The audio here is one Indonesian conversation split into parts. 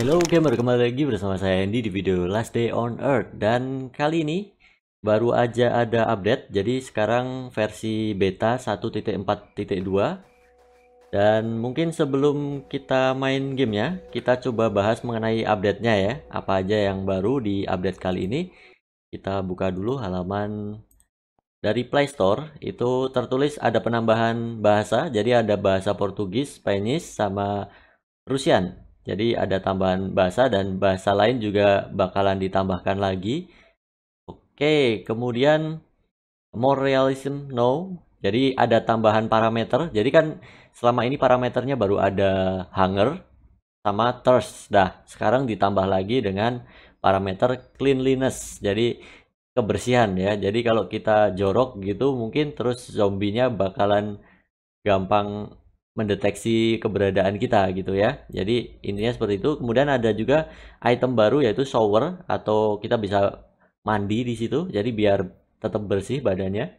Hello gamer, kembali lagi bersama saya Andy di video Last Day on Earth. Dan kali ini baru aja ada update. Jadi sekarang versi beta 1.4.2. Dan mungkin sebelum kita main gamenya, kita coba bahas mengenai update-nya ya. Apa aja yang baru di update kali ini. Kita buka dulu halaman dari Play Store. Itu tertulis ada penambahan bahasa. Jadi ada bahasa Portugis, Spanish, sama Rusian. Jadi ada tambahan bahasa dan bahasa lain juga bakalan ditambahkan lagi. Oke, kemudian more realism no. Jadi ada tambahan parameter. Jadi kan selama ini parameternya baru ada hunger sama thirst. Dah, sekarang ditambah lagi dengan parameter cleanliness. Jadi kebersihan ya. Jadi kalau kita jorok gitu mungkin terus zombinya bakalan gampang mendeteksi keberadaan kita gitu ya. Jadi intinya seperti itu. Kemudian ada juga item baru yaitu shower atau kita bisa mandi di situ. Jadi biar tetap bersih badannya.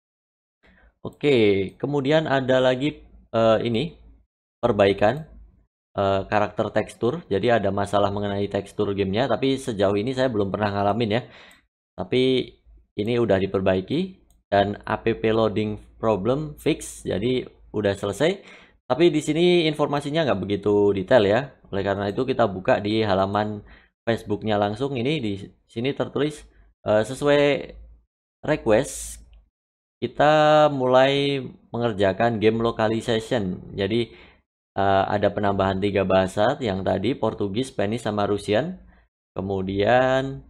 Oke, kemudian ada lagi ini perbaikan karakter tekstur. Jadi ada masalah mengenai tekstur gamenya, tapi sejauh ini saya belum pernah ngalamin ya. Tapi ini udah diperbaiki dan app loading problem fix. Jadi udah selesai. Tapi di sini informasinya nggak begitu detail ya. Oleh karena itu kita buka di halaman Facebooknya langsung. Ini di sini tertulis sesuai request kita mulai mengerjakan game localization. Jadi ada penambahan 3 bahasa yang tadi Portugis, Spanish, sama Rusian. Kemudian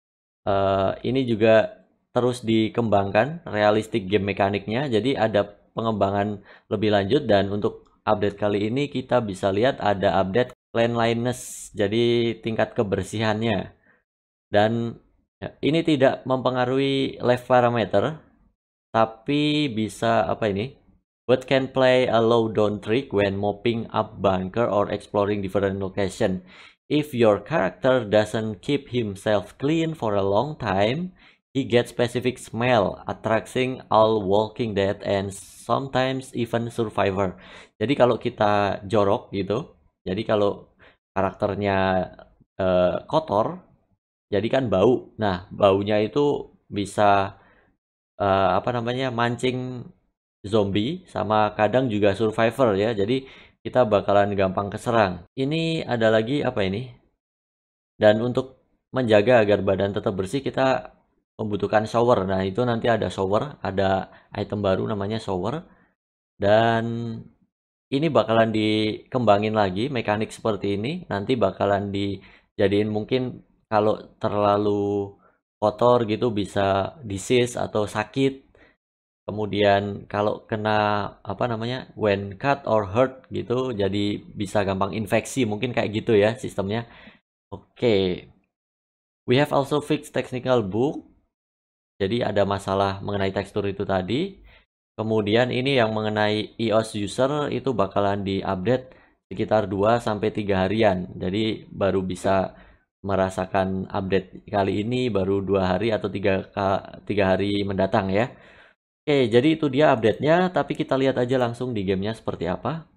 ini juga terus dikembangkan realistic game mekaniknya. Jadi ada pengembangan lebih lanjut dan untuk update kali ini kita bisa lihat ada update cleanliness. Jadi tingkat kebersihannya. Dan ini tidak mempengaruhi live parameter, tapi bisa apa ini? But can play a low down trick when mopping up bunker or exploring different location. If your character doesn't keep himself clean for a long time, he gets specific smell, attracting all Walking Dead and sometimes even Survivor. Jadi kalau kita jorok gitu, jadi kalau karakternya kotor, jadi kan bau. Nah, baunya itu bisa apa namanya, mancing zombie sama kadang juga survivor ya. Jadi kita bakalan gampang keserang. Ini ada lagi apa ini? Dan untuk menjaga agar badan tetap bersih kita membutuhkan shower. Nah, itu nanti ada shower, ada item baru namanya shower dan ini bakalan dikembangin lagi mekanik seperti ini. Nanti bakalan dijadiin mungkin kalau terlalu kotor gitu bisa disease atau sakit. Kemudian kalau kena apa namanya when cut or hurt gitu jadi bisa gampang infeksi mungkin kayak gitu ya sistemnya. Oke. We have also fixed technical bug. Jadi ada masalah mengenai tekstur itu tadi. Kemudian ini yang mengenai iOS user itu bakalan diupdate sekitar 2 sampai 3 harian. Jadi baru bisa merasakan update kali ini baru 2 hari atau 3 hari mendatang ya. Oke, jadi itu dia update-nya, tapi kita lihat aja langsung di gamenya seperti apa.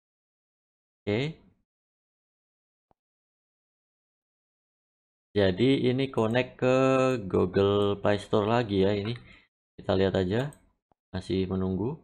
Oke. Jadi ini connect ke Google Play Store lagi ya ini. Kita lihat aja. Masih menunggu.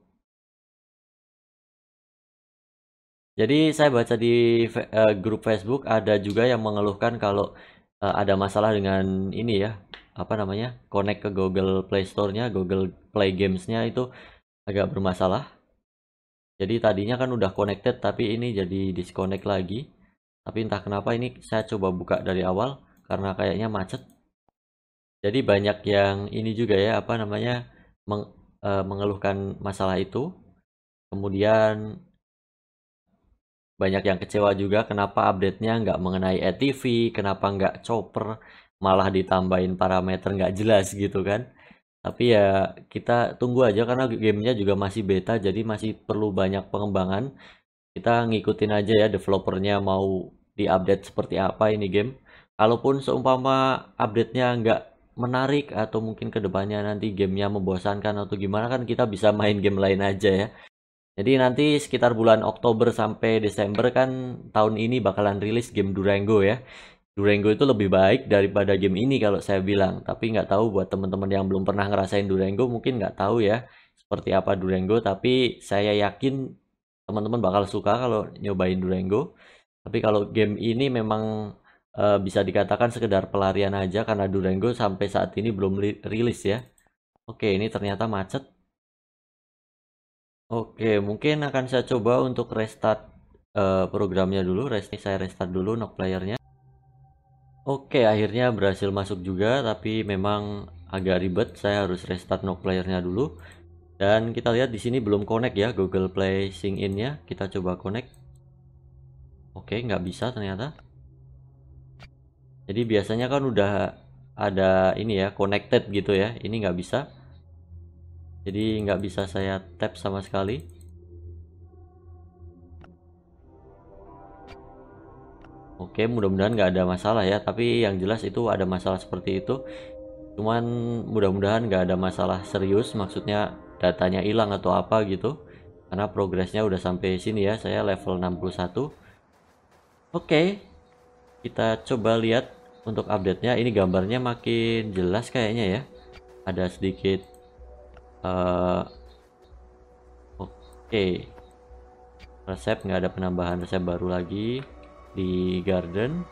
Jadi saya baca di grup Facebook ada juga yang mengeluhkan kalau ada masalah dengan ini ya. Apa namanya? Connect ke Google Play Store-nya, Google Play Games-nya itu agak bermasalah. Jadi tadinya kan udah connected tapi ini jadi disconnect lagi. Tapi entah kenapa ini saya coba buka dari awal karena kayaknya macet. Jadi banyak yang ini juga ya apa namanya mengeluhkan masalah itu. Kemudian banyak yang kecewa juga kenapa update-nya nggak mengenai ATV, kenapa nggak chopper, malah ditambahin parameter nggak jelas gitu kan. Tapi ya kita tunggu aja karena gamenya juga masih beta jadi masih perlu banyak pengembangan. Kita ngikutin aja ya developernya mau diupdate seperti apa ini game. Kalaupun seumpama update-nya nggak menarik atau mungkin kedepannya nanti gamenya membosankan atau gimana kan kita bisa main game lain aja ya. Jadi nanti sekitar bulan Oktober sampai Desember kan tahun ini bakalan rilis game Durango ya. Durango itu lebih baik daripada game ini kalau saya bilang. Tapi nggak tahu buat teman-teman yang belum pernah ngerasain Durango mungkin nggak tahu ya seperti apa Durango. Tapi saya yakin teman-teman bakal suka kalau nyobain Durango. Tapi kalau game ini memang bisa dikatakan sekedar pelarian aja karena Durango sampai saat ini belum rilis ya. Oke, ini ternyata macet. Oke, mungkin akan saya coba untuk restart programnya dulu. Saya restart dulu Nock playernya. Oke, akhirnya berhasil masuk juga, tapi memang agak ribet. Saya harus restart Nock playernya dulu. Dan kita lihat di sini belum connect ya Google Play Sync in-nya. Kita coba connect. Oke, nggak bisa ternyata. Jadi biasanya kan udah ada ini ya connected gitu ya. Ini nggak bisa. Jadi nggak bisa saya tap sama sekali. Oke, mudah-mudahan nggak ada masalah ya. Tapi yang jelas itu ada masalah seperti itu. Cuman mudah-mudahan nggak ada masalah serius. Maksudnya datanya hilang atau apa gitu. Karena progresnya udah sampai sini ya. Saya level 61. Oke, kita coba lihat untuk update-nya. Ini gambarnya makin jelas kayaknya ya. Ada sedikit oke, resep nggak ada penambahan resep baru lagi di garden.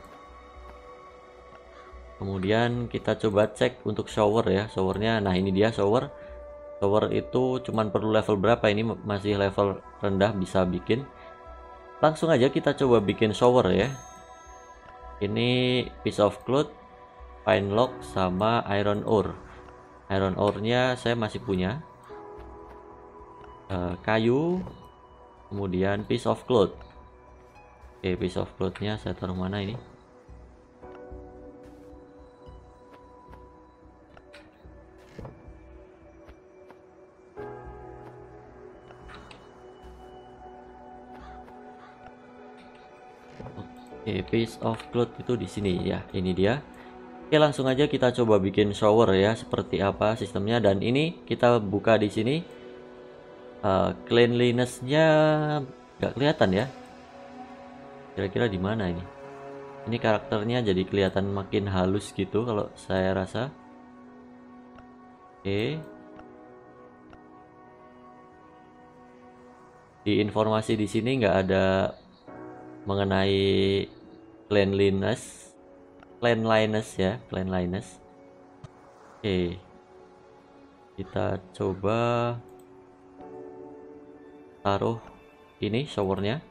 Kemudian kita coba cek untuk shower ya, showernya. Nah ini dia shower itu cuman perlu level berapa, ini masih level rendah bisa bikin. Langsung aja kita coba bikin shower ya. Ini piece of cloth, pine log, sama iron ore. Iron ore-nya saya masih punya. Kayu, kemudian piece of cloth. Oke, piece of cloth-nya saya taruh mana ini? Oke, piece of cloth itu di sini ya. Ini dia. Oke, langsung aja kita coba bikin shower ya, seperti apa sistemnya. Dan ini kita buka di sini. Cleanliness-nya nggak kelihatan ya. Kira-kira di mana ini? Ini karakternya jadi kelihatan makin halus gitu kalau saya rasa. Oke. Di informasi di sini nggak ada mengenai cleanliness ya, cleanliness. Oke. Kita coba taruh ini showernya.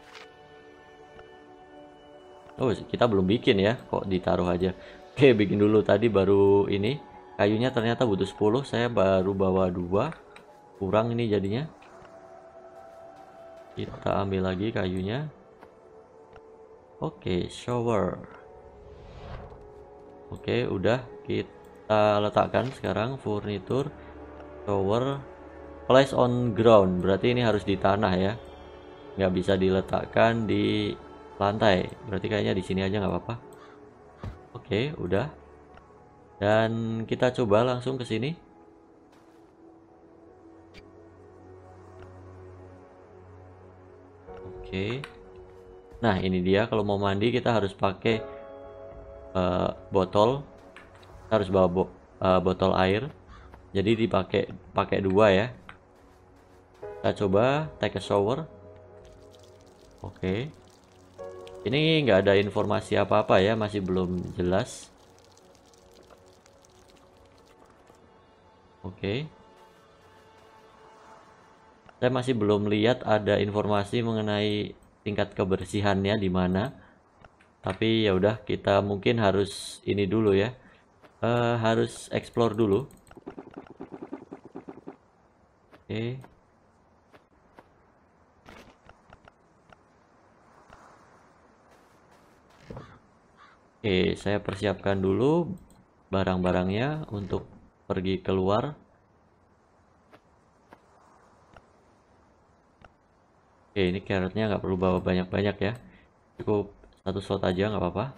Oh, kita belum bikin ya, kok ditaruh aja. Oke, bikin dulu, tadi baru ini. Kayunya ternyata butuh 10, saya baru bawa 2. Kurang ini jadinya. Kita ambil lagi kayunya. Oke, shower. Oke, udah kita letakkan sekarang furniture, shower, place on ground. Berarti ini harus di tanah ya. Nggak bisa diletakkan di lantai. Berarti kayaknya di sini aja nggak apa-apa. Oke, udah. Dan kita coba langsung ke sini. Oke. Nah, ini dia, kalau mau mandi kita harus pakai botol. Kita harus bawa botol air. Jadi pakai 2 ya. Kita coba take a shower. Oke. Ini nggak ada informasi apa-apa ya, masih belum jelas. Oke. Saya masih belum lihat ada informasi mengenai tingkat kebersihannya di mana. Tapi ya udah, kita mungkin harus ini dulu ya. Harus explore dulu. Oke. Oke, saya persiapkan dulu barang-barangnya untuk pergi keluar. Oke, ini carrotnya nggak perlu bawa banyak-banyak ya. Cukup 1 slot aja nggak apa-apa.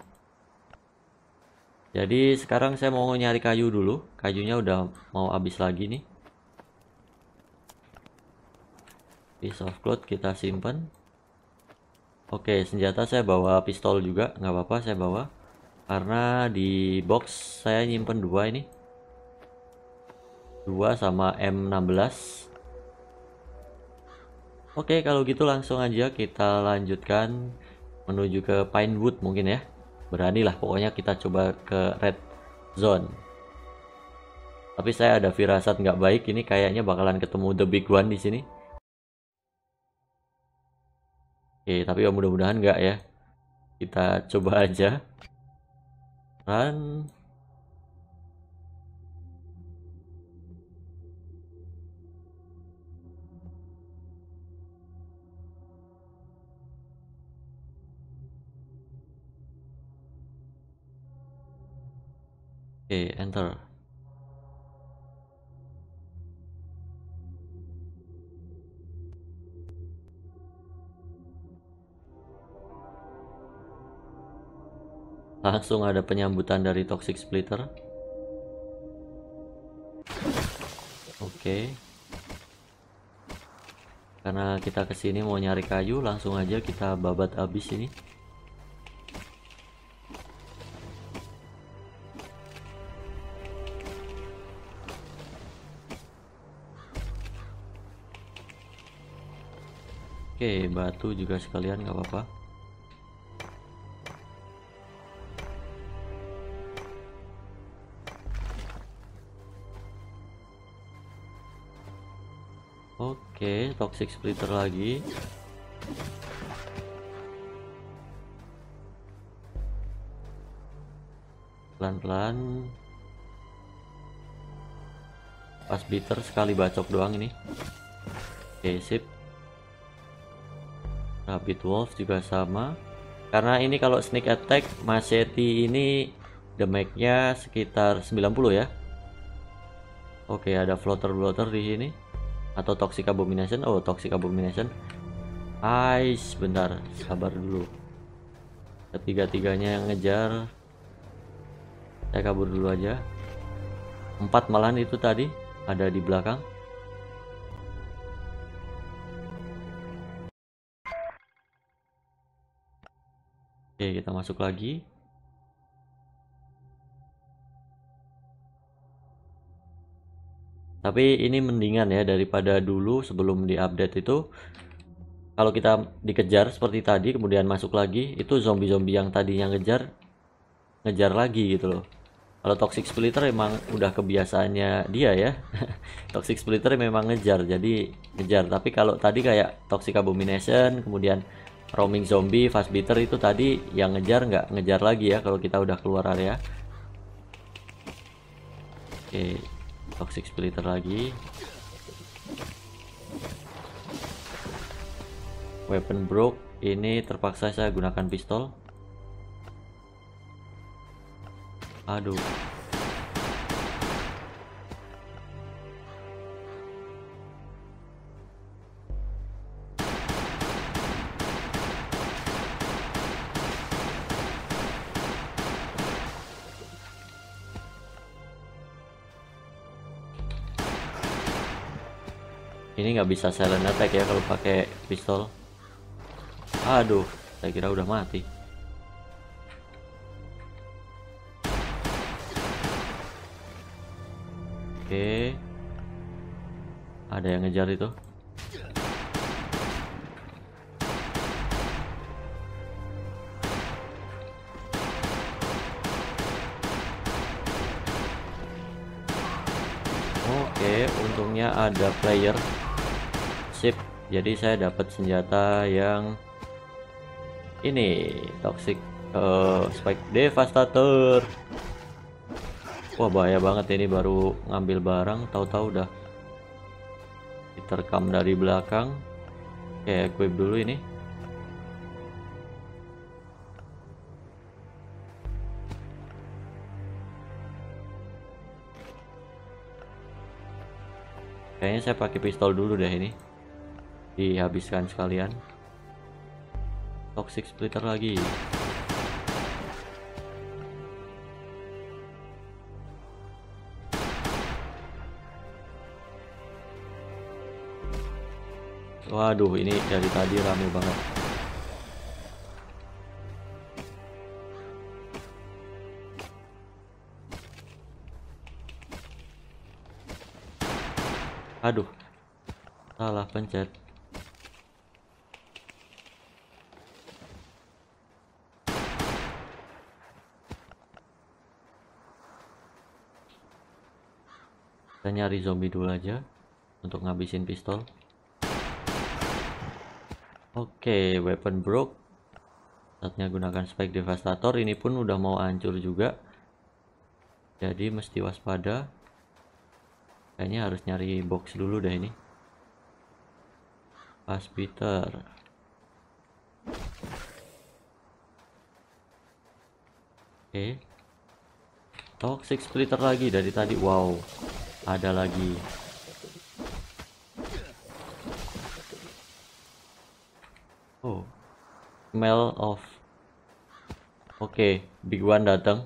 Jadi sekarang saya mau nyari kayu dulu. Kayunya udah mau habis lagi nih. Piece of cloth kita simpan. Oke, senjata saya bawa pistol juga, nggak apa-apa saya bawa. Karena di box saya nyimpen 2 ini. 2 sama M16. Oke, kalau gitu langsung aja kita lanjutkan menuju ke Pinewood mungkin ya. Beranilah pokoknya kita coba ke Red Zone. Tapi saya ada firasat nggak baik ini kayaknya bakalan ketemu The Big One di sini. Oke, tapi ya mudah-mudahan nggak ya. Kita coba aja. Run. Oke, enter. Langsung ada penyambutan dari Toxic Splitter. Oke. Karena kita kesini mau nyari kayu, langsung aja kita babat habis ini. Oke, batu juga sekalian nggak apa-apa. Oke, Toxic Splitter lagi. Pelan-pelan. Pas bitter sekali bacok doang ini. Oke, sip. Rabbit Wolf juga sama. Karena ini kalau sneak attack Machete ini damage-nya sekitar 90 ya. Oke, ada floater di sini. Atau Toxic Abomination. Oh, Toxic Abomination. Ice, bentar, sabar dulu. Ketiga-tiganya yang ngejar. Saya kabur dulu aja. 4 malahan itu tadi ada di belakang. Oke, kita masuk lagi. Tapi ini mendingan ya daripada dulu sebelum diupdate itu. Kalau kita dikejar seperti tadi kemudian masuk lagi, itu zombie-zombie yang tadinya ngejar lagi gitu loh. Kalau Toxic Splitter emang udah kebiasaannya dia ya. Toxic Splitter memang ngejar, jadi ngejar. Tapi kalau tadi kayak Toxic Abomination, kemudian roaming zombie, fast beater itu tadi yang ngejar nggak ngejar lagi ya kalau kita udah keluar area. Oke, Toxic Splitter lagi. Weapon broke, ini terpaksa saya gunakan pistol. Aduh. Ini nggak bisa silent attack ya kalau pakai pistol. Aduh, saya kira udah mati. Oke. Ada yang ngejar itu. Oke, untungnya ada player. Sip. Jadi saya dapat senjata yang ini Toxic Spike Devastator. Wah, bahaya banget ini, baru ngambil barang tahu-tahu udah diterkam dari belakang. Oke, equip dulu ini. Kayaknya saya pakai pistol dulu deh ini. Dihabiskan sekalian. Toxic Splitter lagi. Waduh, ini dari tadi rame banget. Aduh, salah pencet. Kita nyari zombie dulu aja untuk ngabisin pistol. Oke, weapon broke. Saatnya gunakan spike devastator. Ini pun udah mau hancur juga, jadi mesti waspada. Kayaknya harus nyari box dulu deh ini. Pasbiter. Oke. Toxic splitter lagi dari tadi. Wow, ada lagi. Oh, smell of. Oke, big one datang.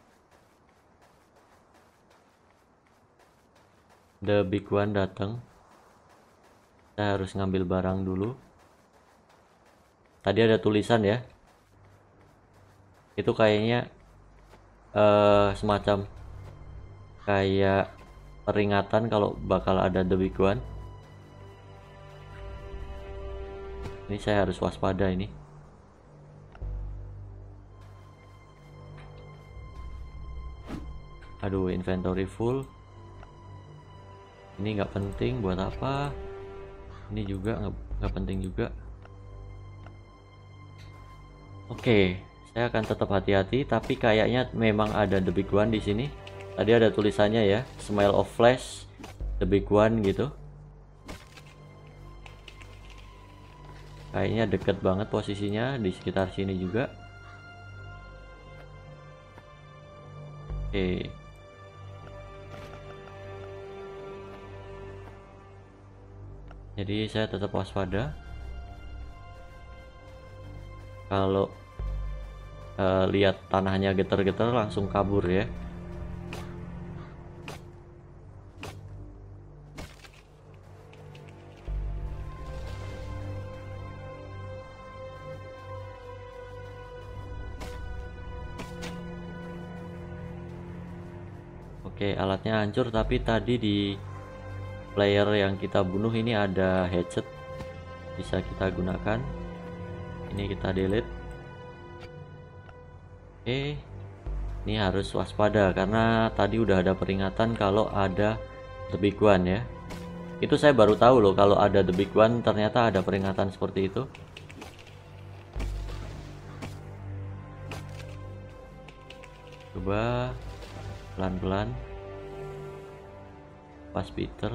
The big one datang. Saya harus ngambil barang dulu. Tadi ada tulisan ya. Itu kayaknya semacam kayak peringatan kalau bakal ada the big one. Ini saya harus waspada ini. Aduh, inventory full. Ini nggak penting, buat apa? Ini juga nggak penting juga. Oke, saya akan tetap hati-hati, tapi kayaknya memang ada the big one di sini. Tadi ada tulisannya ya, smell of flesh, the big one gitu. Kayaknya deket banget posisinya, di sekitar sini juga. Oke. Jadi saya tetap waspada. Kalau lihat tanahnya getar-getar langsung kabur ya. Oke, alatnya hancur, tapi tadi di player yang kita bunuh ini ada headset, bisa kita gunakan. Ini kita delete. Oke, ini harus waspada karena tadi udah ada peringatan kalau ada the big one ya. Itu saya baru tahu loh, kalau ada the big one ternyata ada peringatan seperti itu. Coba pelan-pelan. Pasbiter.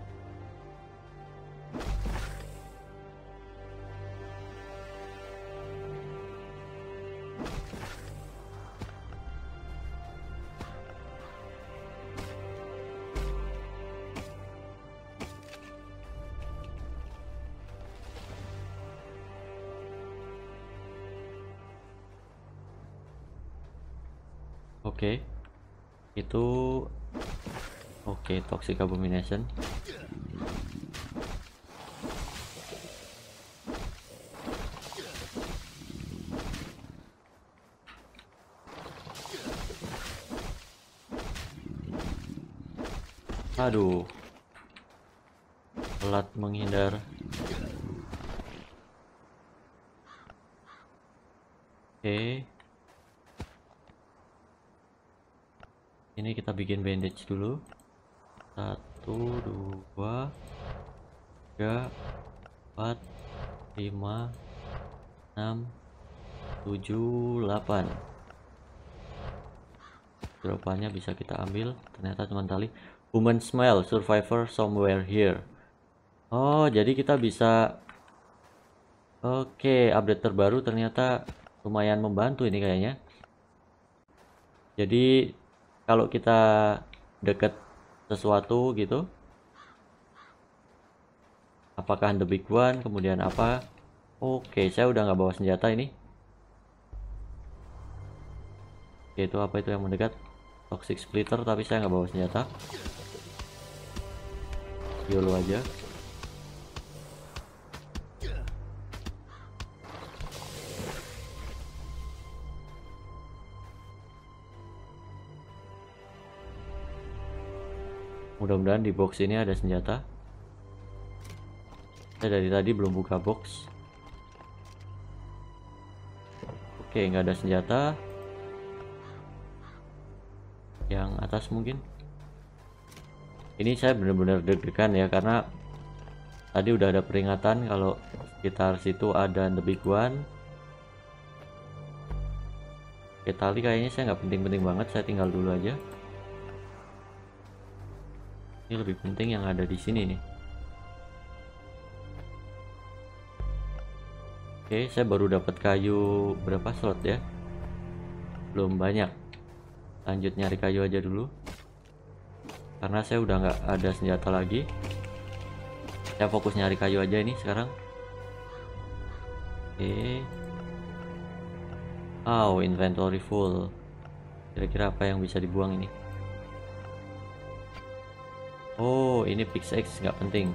Oke, itu oke, toxic abomination. Aduh, telat menghindar. Oke, ini kita bikin bandage dulu. 1, 2, 3, 4, 5, 6, 7, 8. Dropannya bisa kita ambil, ternyata cuma tali. Human smell, survivor somewhere here. Oh, jadi kita bisa. Oke, update terbaru ternyata lumayan membantu ini kayaknya. Jadi kalau kita deket sesuatu gitu, apakah the big one, kemudian apa? Oke, saya udah nggak bawa senjata ini. Oke, itu apa itu yang mendekat? Toxic splitter, tapi saya nggak bawa senjata. YOLO aja. Mudah-mudahan di box ini ada senjata. Saya dari tadi belum buka box. Oke, nggak ada senjata. Yang atas mungkin. Ini saya benar-benar deg-degan ya, karena tadi udah ada peringatan kalau sekitar situ ada the big one. Oke, tali kayaknya saya nggak penting-penting banget, saya tinggal dulu aja. Ini lebih penting yang ada di sini nih. Oke, saya baru dapat kayu berapa slot ya? Belum banyak. Lanjut nyari kayu aja dulu. Karena saya udah nggak ada senjata lagi. Saya fokus nyari kayu aja ini sekarang. Oke. Oh, inventory full. Kira-kira apa yang bisa dibuang ini? Oh, ini pickaxe nggak penting.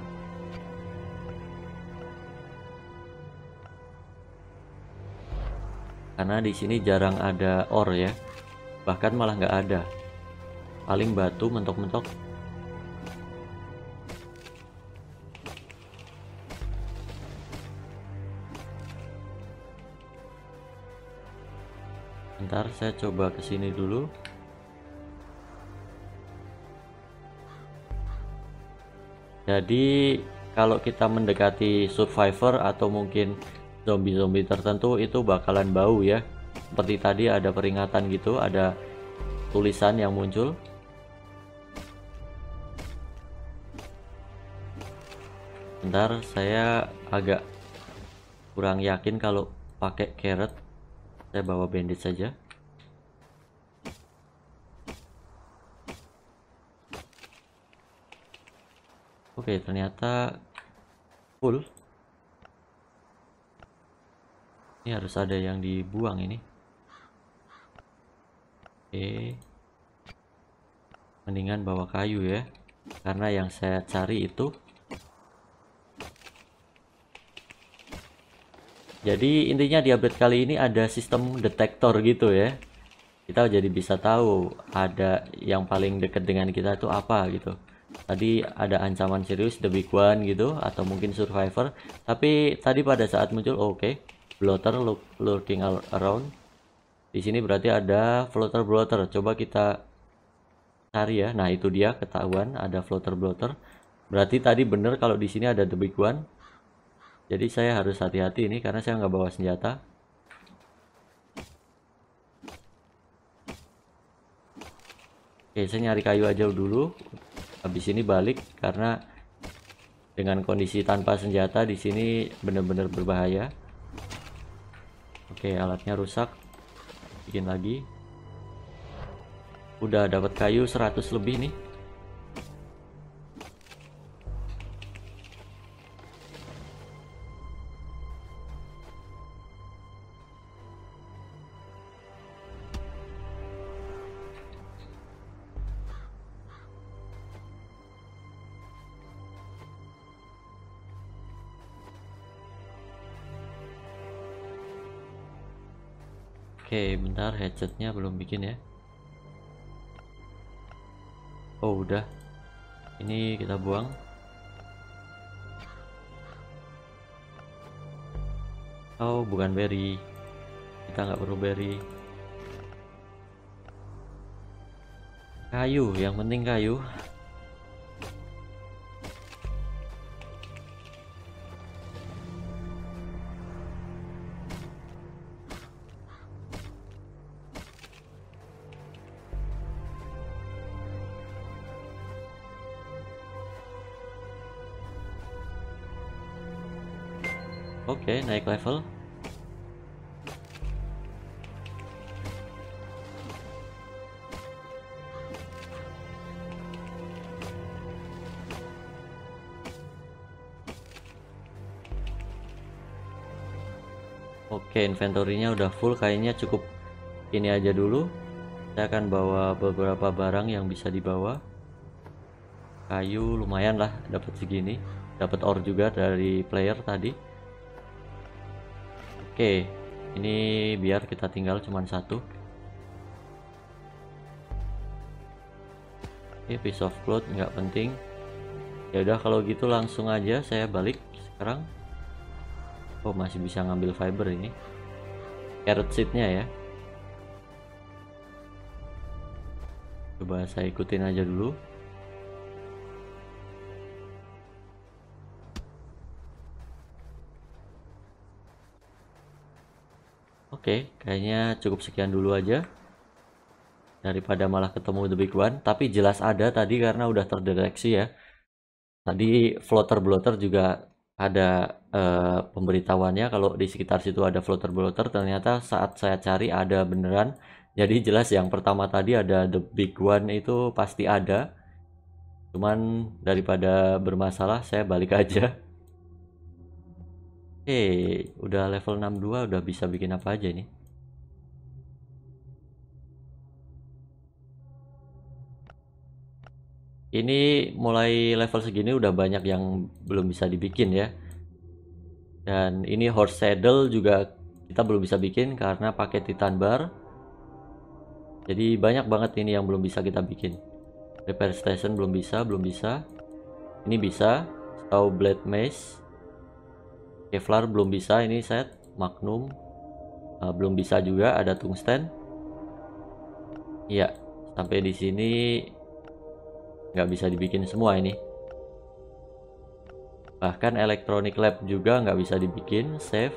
Karena di sini jarang ada ore ya, bahkan malah nggak ada, paling batu mentok-mentok. Bentar, saya coba kesini dulu. Jadi kalau kita mendekati survivor atau mungkin zombie-zombie tertentu itu bakalan bau ya. Seperti tadi ada peringatan gitu, ada tulisan yang muncul. Bentar, saya agak kurang yakin kalau pakai carrot. Saya bawa bandage saja. Oke, ternyata full. Ini harus ada yang dibuang ini. Oke. Mendingan bawa kayu ya. Karena yang saya cari itu. Jadi intinya di update kali ini ada sistem detektor gitu ya. Kita jadi bisa tahu ada yang paling dekat dengan kita itu apa gitu. Tadi ada ancaman serius the big one gitu, atau mungkin survivor. Tapi tadi pada saat muncul oke. Bloater lurking around. Di sini berarti ada floater bloater. Coba kita cari ya. Nah, itu dia, ketahuan ada floater bloater. Berarti tadi bener kalau di sini ada the big one. Jadi saya harus hati-hati ini karena saya nggak bawa senjata. Oke, saya nyari kayu aja dulu. Habis ini balik karena dengan kondisi tanpa senjata di sini benar-benar berbahaya. Oke, alatnya rusak. Bikin lagi. Udah dapat kayu 100 lebih nih. Oke, bentar, headsetnya belum bikin ya. Oh, udah. Ini kita buang. Oh, bukan berry. Kita nggak perlu berry. Kayu, yang penting kayu. Oke, naik level. Oke, inventory-nya udah full, kayaknya cukup ini aja dulu. Saya akan bawa beberapa barang yang bisa dibawa. Kayu lumayan lah, dapat segini. Dapat ore juga dari player tadi. Oke, ini biar kita tinggal cuman satu. Oke, piece of cloth nggak penting. Ya udah kalau gitu langsung aja saya balik sekarang. Oh, masih bisa ngambil fiber ini. Carrot seednya ya. Coba saya ikutin aja dulu. Oke, kayaknya cukup sekian dulu aja. Daripada malah ketemu the big one. Tapi jelas ada tadi karena udah terdeteksi ya. Tadi floater bloater juga ada pemberitahuannya kalau di sekitar situ ada floater bloater. Ternyata saat saya cari ada beneran. Jadi jelas yang pertama tadi ada the big one itu pasti ada. Cuman daripada bermasalah saya balik aja. Oke, udah level 62 udah bisa bikin apa aja nih. Ini mulai level segini udah banyak yang belum bisa dibikin ya. Dan ini horse saddle juga kita belum bisa bikin karena pakai titan bar. Jadi banyak banget ini yang belum bisa kita bikin. Repair station belum bisa. Ini bisa. Stau blade mace. Kevlar belum bisa ini set. Magnum belum bisa juga, ada tungsten. Iya, sampai di sini nggak bisa dibikin semua ini. Bahkan electronic lab juga nggak bisa dibikin. Save.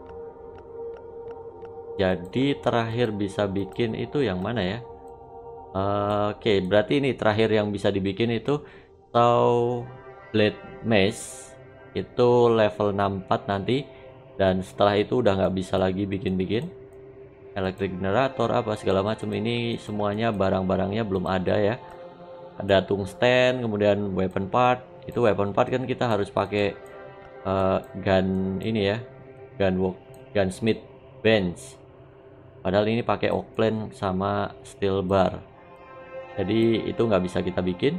Jadi terakhir bisa bikin itu yang mana ya? Oke, berarti ini terakhir yang bisa dibikin itu Stau blade mace itu level 64 nanti, dan setelah itu udah nggak bisa lagi bikin-bikin. Electric generator apa segala macam ini semuanya barang-barangnya belum ada ya. Ada tungsten, kemudian weapon part. Itu weapon part kan kita harus pakai gun ini ya, gunsmith bench. Padahal ini pakai oak plank sama steel bar. Jadi itu nggak bisa kita bikin.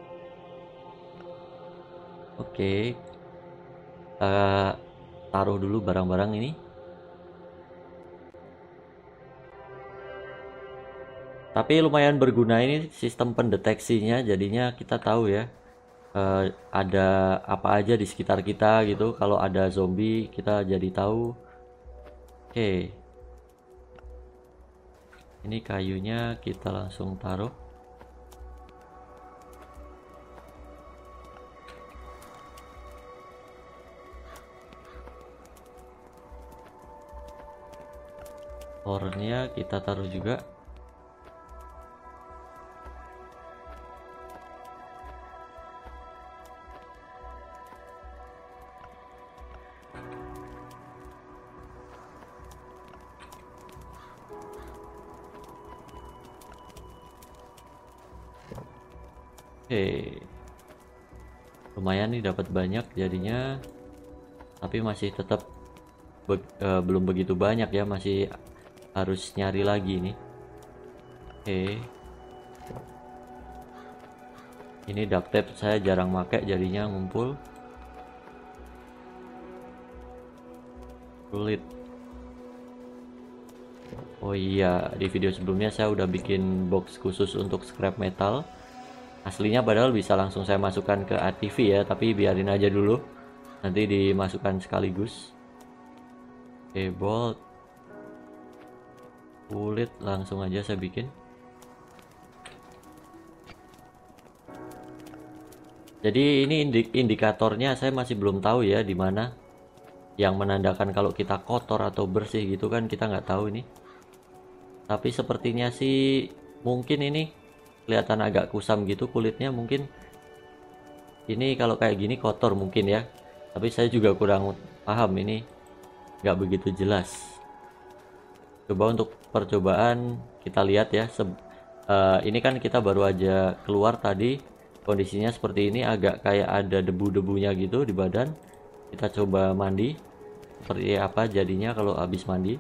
Oke, taruh dulu barang-barang ini. Tapi lumayan berguna ini sistem pendeteksinya, jadinya kita tahu ya ada apa aja di sekitar kita gitu. Kalau ada zombie kita jadi tahu. Oke, ini kayunya kita langsung taruh. Hornnya kita taruh juga. Oke, lumayan nih dapat banyak jadinya, tapi masih tetap belum begitu banyak ya, masih harus nyari lagi nih. Oke, ini duct tape saya jarang pakai jadinya ngumpul. Kulit. Oh iya, di video sebelumnya saya udah bikin box khusus untuk scrap metal. Aslinya padahal bisa langsung saya masukkan ke ATV ya, tapi biarin aja dulu. Nanti dimasukkan sekaligus. Oke, bolt. Kulit langsung aja saya bikin. Jadi ini indikatornya saya masih belum tahu ya di mana yang menandakan kalau kita kotor atau bersih gitu kan kita nggak tahu ini. Tapi sepertinya sih mungkin ini kelihatan agak kusam gitu kulitnya, mungkin ini kalau kayak gini kotor mungkin ya. Tapi saya juga kurang paham, ini nggak begitu jelas. Coba untuk percobaan kita lihat ya. Ini kan kita baru aja keluar tadi, kondisinya seperti ini, agak kayak ada debu-debunya gitu di badan. Kita coba mandi seperti apa jadinya kalau habis mandi.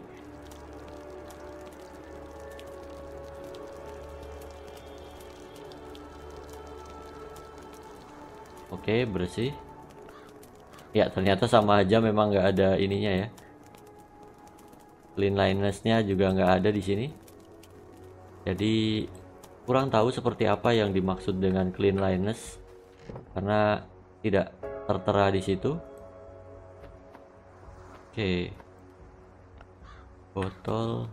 Oke, bersih ya, ternyata sama aja, memang nggak ada ininya ya, cleanliness-nya juga nggak ada di sini. Jadi kurang tahu seperti apa yang dimaksud dengan cleanliness karena tidak tertera di situ. Oke. Botol.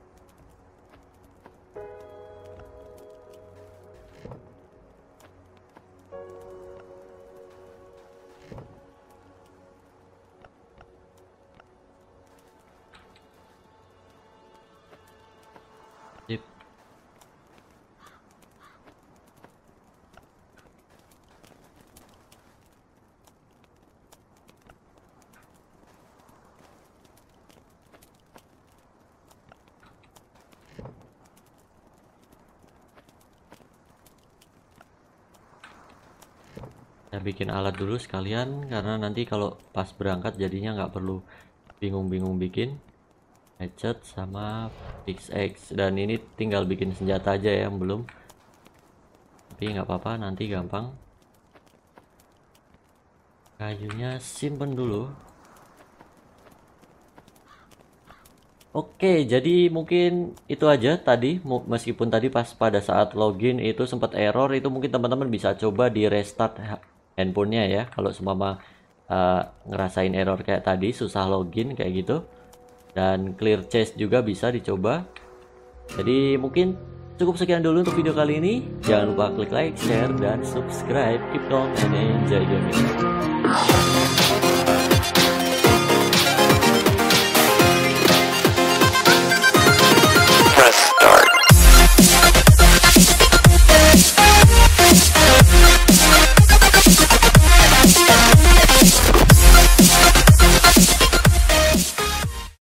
Sip. Saya bikin alat dulu sekalian karena nanti kalau pas berangkat jadinya nggak perlu bingung-bingung bikin. Hatchet sama pickaxe, dan ini tinggal bikin senjata aja ya yang belum, tapi nggak apa-apa nanti gampang. Kayunya simpen dulu. Oke, jadi mungkin itu aja tadi. Meskipun tadi pas pada saat login itu sempat error, itu mungkin teman-teman bisa coba di restart handphonenya ya. Kalau seumpama ngerasain error kayak tadi, susah login kayak gitu. Dan clear chest juga bisa dicoba. Jadi mungkin cukup sekian dulu untuk video kali ini. Jangan lupa klik like, share, dan subscribe. Keep calm and enjoy gaming.